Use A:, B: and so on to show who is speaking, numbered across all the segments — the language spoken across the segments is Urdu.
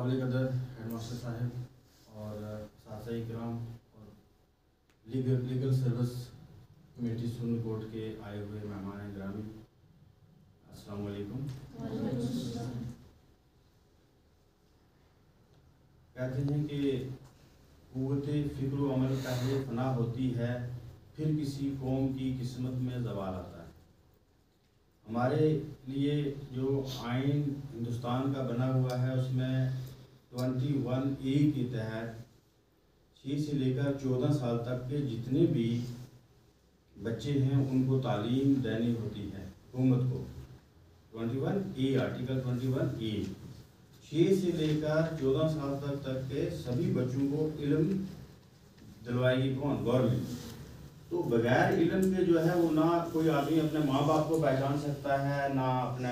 A: قابل قدر ہیڈ ماسٹر صاحب اور اساتذہ کرام اور legal service committee supreme court کے آئے ہوئے مہمان گرامی، السلام علیکم۔ کہتے ہیں کہ قوت فکر و عمل پہلے فنا ہوتی ہے، پھر کسی قوم کی قسمت میں زوال آتا ہے۔ ہمارے لیے جو آئین ہندوستان کا بنا ہوا ہے اس میں 21A کے تحت 6 سے لے کر 14 سال تک کے جتنے بھی بچے ہیں ان کو تعلیم دینی ہوتی ہے حکومت کو۔ 21A آرٹیکل 21A 6 سے لے کر 14 سال تک کے سبھی بچوں کو علم دلوائے گی کون؟ گورنمنٹ۔ تو بغیر علم کے جو ہے وہ نہ کوئی آدمی اپنے ماں باپ کو پہچان سکتا ہے، نہ اپنے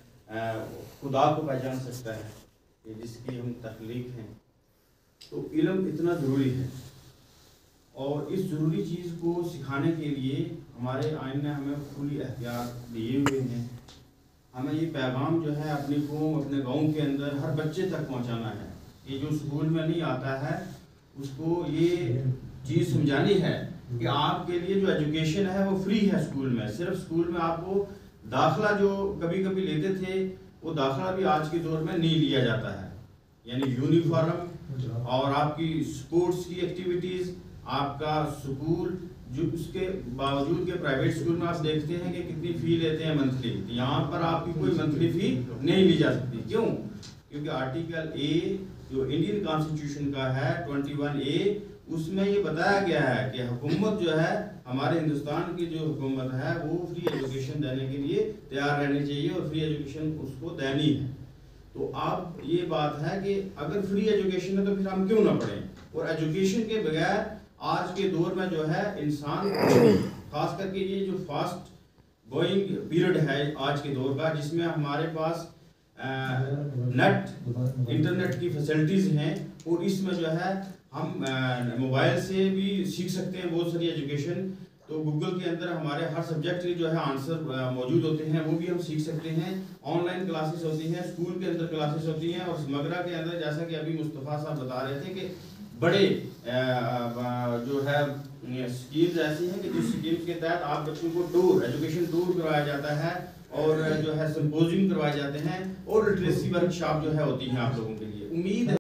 A: خدا کو پہچان سکتا ہے کہ جس کی ہم تخلیق ہیں۔ تو علم اتنا ضروری ہے، اور اس ضروری چیز کو سکھانے کے لیے ہمارے آئین نے ہمیں کھلی اختیار دیے ہوئے ہیں۔ ہمیں یہ پیغام جو ہے اپنی قوم، اپنے گاؤں کے اندر ہر بچے تک پہنچانا ہے۔ یہ جو اسکول میں نہیں آتا ہے اس کو یہ چیز سمجھانی ہے کہ آپ کے لیے جو ایجوکیشن ہے وہ فری ہے اسکول میں۔ صرف اسکول میں آپ کو داخلہ جو کبھی کبھی لیتے تھے وہ داخلہ بھی آج کے دور میں نہیں لیا جاتا ہے، یعنی یونیفارم اور آپ کی سپورٹس کی ایکٹیویٹیز، آپ کا سکول، جو اس کے باوجود کہ پرائیویٹ اسکول میں آپ دیکھتے ہیں کہ کتنی فی لیتے ہیں منتھلی، یہاں پر آپ کی کوئی منتھلی فی نہیں لی جا سکتی۔ کیوں؟ کیونکہ آرٹیکل A جو انڈین کانسٹیٹیوشن کا ہے 21A، اس میں یہ بتایا گیا ہے کہ حکومت جو ہے ہمارے ہندوستان کی جو حکومت ہے وہ فری ایجوکیشن دینے کے لیے تیار رہنی چاہیے، اور فری ایجوکیشن اس کو دینی ہے۔ تو اب یہ بات ہے کہ اگر فری ایجوکیشن ہے تو پھر ہم کیوں نہ پڑھیں؟ اور ایجوکیشن کے بغیر آج کے دور میں جو ہے انسان، خاص کر کے یہ جو فاسٹ گوئنگ پیریڈ ہے آج کے دور کا، جس میں ہمارے پاس انٹرنیٹ کی فیسلٹیز ہیں، اور اس میں جو ہے ہم موبائل سے بھی سیکھ سکتے ہیں بہت ساری ایجوکیشن۔ تو گوگل کے اندر ہمارے ہر سبجیکٹ کے جو ہے آنسر موجود ہوتے ہیں، وہ بھی ہم سیکھ سکتے ہیں۔ آن لائن کلاسز ہوتی ہیں، اسکول کے اندر کلاسز ہوتی ہیں، اور سمگرا کے اندر جیسا کہ ابھی مصطفیٰ صاحب بتا رہے تھے کہ بڑے جو ہے اسکیمز ایسی ہیں کہ جس اسکیمز کے تحت آپ بچوں کو ٹور، ایجوکیشن ٹور کروایا جاتا ہے، اور جو ہے سمپوزیم کروائے جاتے ہیں، اور لٹریسی ورک شاپ جو ہے ہوتی ہیں آپ لوگوں کے لیے۔ امید ہے